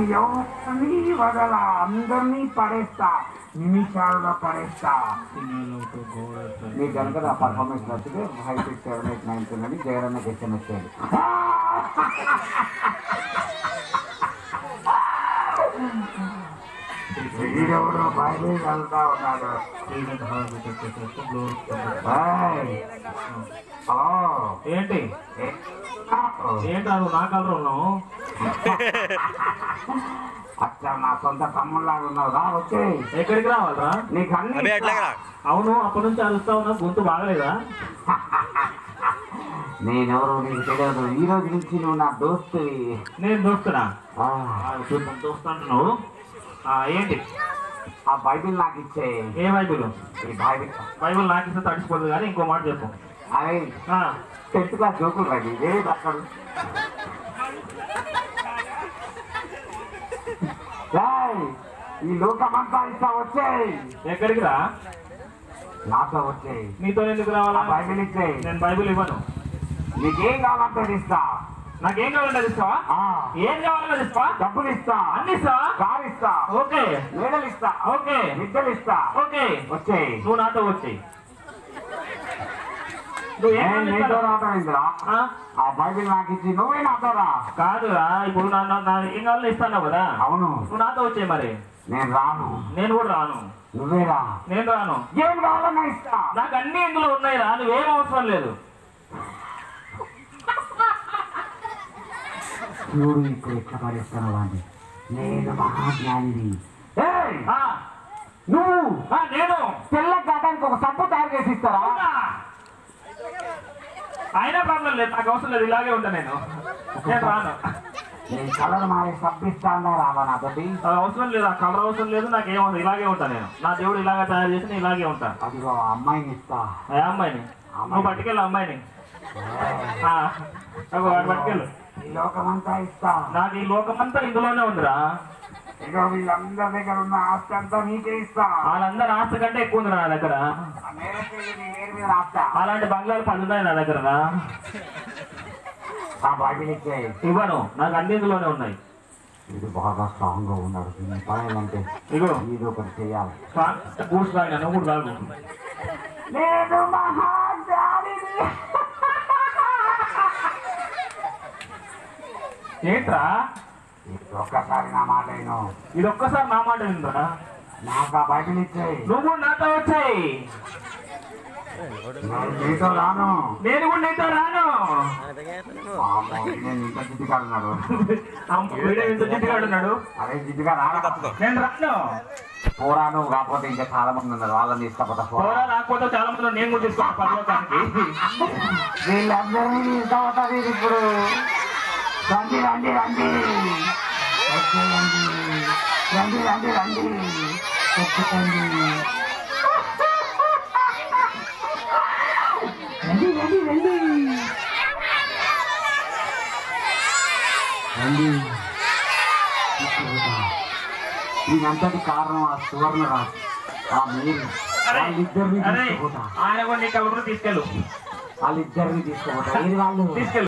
ఎవరిని వదల, అందరినీ పడేస్తా, నిమిషాల్లో పడేస్తా. మీకు కనుక నా పర్ఫార్మెన్స్ నచ్చితే 567892 అని జగనన్నకి SMS చేయాలి. వీడెవడో బయలు వెళ్తా ఉన్నాడు. ఏంటి ఏంటి అది నా కలర్ ఉన్నావు? అచ్చా నా సొంత తమ్ముళ్ళలాగా ఉన్నావు రా. వచ్చే ఎక్కడికి రావాలరా? నీకు అన్ని అవును, అప్పటి నుంచి అరుస్తా ఉన్నా, గొంతు బాగలేదా? నేనెవరు నీకు తెలియదు. ఈ రోజు నుంచి నువ్వు నా దోస్తు. నేను దోస్తున్నా? దోస్తు అంటున్నావు. ఏంటి ఆ బైబిల్ నాకు ఇచ్చే. ఏ బైబిల్? ఈ బైబిల్ బైబిల్ నాకు ఇస్తే తడిసిపోతుంది, కానీ ఇంకో మాట చెప్పు. అదే 10th క్లాస్ జోకులు రండి. ఏది అక్కడ ఈ లోకమంతా ఇస్తా. వచ్చేయి. ఎక్కడికి రా? నాతో వచ్చేయి. నీతో ఎందుకు రావాలా? బైబిల్ ఇచ్చేయి. నేను బైబిల్ ఇవ్వను. నీకేం కావాలంటే ఇస్తా. నాకేం కావాలంటే అది ఇస్తావా? ఏం కావాలంటే ఇస్తా? డబ్బులు ఇస్తా, అన్ని ఇస్తా, కారు ఇస్తా, ఓకే, మేడలు ఇస్తా, ఓకే, విద్యలు ఇస్తా, ఓకే. వచ్చేయి. నువ్వు నాతో వచ్చేయి. నీతో రావటం ఇందులో ఆ బైబిల్ నాకు ఇచ్చి నువ్వే నాతో రా. కాదురా, ఇప్పుడు ఏం కావాలో ఇస్తాను కదా. అవును, నువ్వు నాతో వచ్చేయి. మరి నేను రాను. నేను కూడా రాను. నువ్వే రా. నేను రాను. ఏం కావాలన్నా ఇస్తా. నాకు అన్ని ఇందులో ఉన్నాయి రా, నువ్వేం అవసరం లేదు. చూడు ఇప్పుడు ఎట్లా పడేస్తాను వాడిని. నేను మహాజ్ఞానిని. నువ్వు నేను తెల్ల కాటానికి ఒక సబ్బు తయారు చేసి ఇస్తారా? అయినా ప్రాబ్లం లేదు, నాకు అవసరం లేదు. ఇలాగే ఉంటా నేను రాను. నేను కలర్ మారి సబ్బు ఇస్తా అన్నా రావా నాతోటి? అవసరం లేదు, ఆ కలర్ అవసరం లేదు, నాకు ఏమవుతుంది. ఇలాగే ఉంటా నేను. నా దేవుడు ఇలాగే తయారు చేసి నేను ఇలాగే ఉంటా. అదిగో అమ్మాయిని ఇస్తా. ఏ అమ్మాయిని? నువ్వు పట్టుకెళ్ళు అమ్మాయిని. పట్టుకెళ్ళు. ఈ లోకమంతా ఇస్తా. నాకు ఈ లోకమంతా ఇందులోనే ఉందిరా. ఇగో వీళ్ళందరి దగ్గర ఉన్న ఆస్తి అంతా నీకే ఇస్తా. వాళ్ళందరూ ఆస్తి కంటే ఎక్కువ ఉంది నా దగ్గర. అలాంటి బంగ్లాలు 10 ఉన్నాయి నా దగ్గర. ఇవ్వను, నాకు అన్ని ఇందులోనే ఉన్నాయి. ఇది బాగా స్ట్రాంగ్ గా ఉన్నాడు. పడాలంటే ఇగో ఇది ఒకటి చేయాలి. బూస్ట్ తాగినా నువ్వు కూడా తాగు. నేను మహాజ్ఞానిని. ఏంట్రా? ఒక్కసారి నా మాట విను. ఇది ఒక్కసారి నా మాట విందా? నాకు ఆ బైబిల్ ఇచ్చేయి. నువ్వు నాతో వచ్చాయి. నీతో రాను. నేను కూడా నీతో రాను. నేను ఇంత జిడ్డుగాడున్నాడు. ఇంత జిడ్డుగాడున్నాడు. అదే జిడ్డుగా రాను. నేను రాను. పోరా నువ్వు కాకపోతే ఇంకా చాలా మంది ఉన్నారు, వాళ్ళని తీసుకపోతా. పోరా రాకపోతే చాలా మంది నేను కూడా తీసుకున్నా పర్లోకానికి. వీళ్ళందరినీ తీసుకపోతా. మీరు ఇప్పుడు రండి రండి రండి వచ్చేయండి. రండి రండి రండి వచ్చేయండి. రండి రండి రండి రండి. దీనంతటి కారణం ఆ సువర్ణ రాజు, ఆ మీరు. వాళ్ళిద్దరిని తీసుకుపోతా. ఆయన కూడా నీకు తీసుకెళ్ళు. వాళ్ళిద్దరిని తీసుకుపోతా. వాళ్ళు తీసుకెళ్ళు.